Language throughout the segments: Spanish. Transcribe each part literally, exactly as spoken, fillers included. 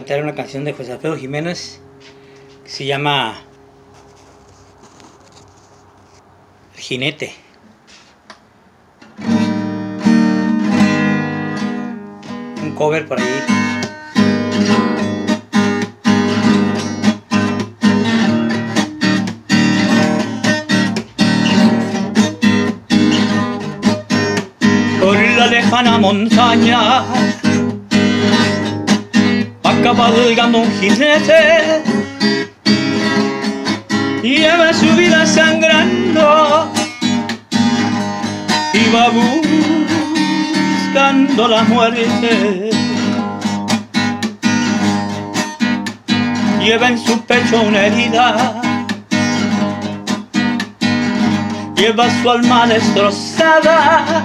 cantar una canción de José Alfredo Jiménez que se llama El Jinete. Un cover por ahí. Por la lejana montaña va cabalgando un jinete, lleva su vida sangrando y va buscando la muerte. Lleva en su pecho una herida, lleva su alma destrozada,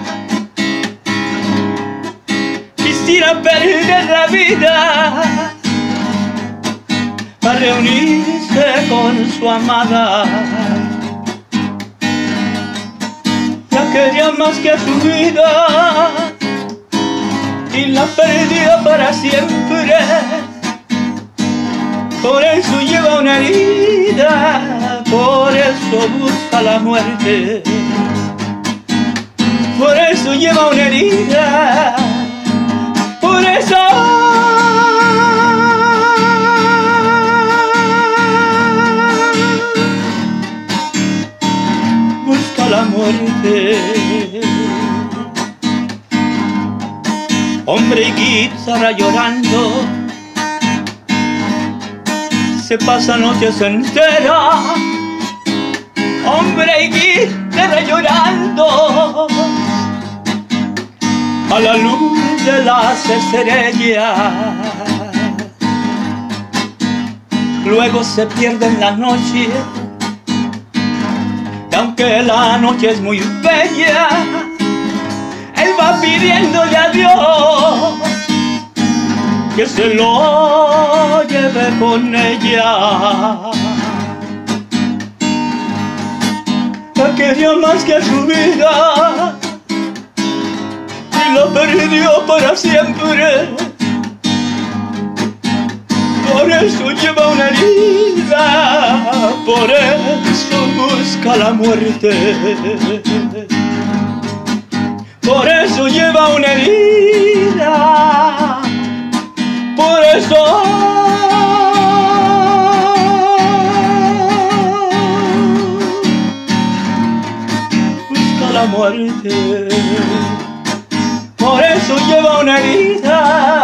quisiera perder la vida para reunirse con su amada. Ya quería más que a su vida y la perdió para siempre. Por eso lleva una herida, por eso busca la muerte. Por eso lleva una herida, por eso busca la muerte. Hombre y guitarra llorando, se pasa noches enteras. Hombre y guitarra llorando a la luz de las estrellas. Luego se pierde en la noche, y aunque la noche es muy bella, él va pidiéndole a Dios que se lo lleve con ella. La quería más que a su vida y la perdió para siempre. Por eso lleva una herida, por eso busca la muerte. Por eso lleva una herida, por eso busca la muerte. Por eso lleva una herida.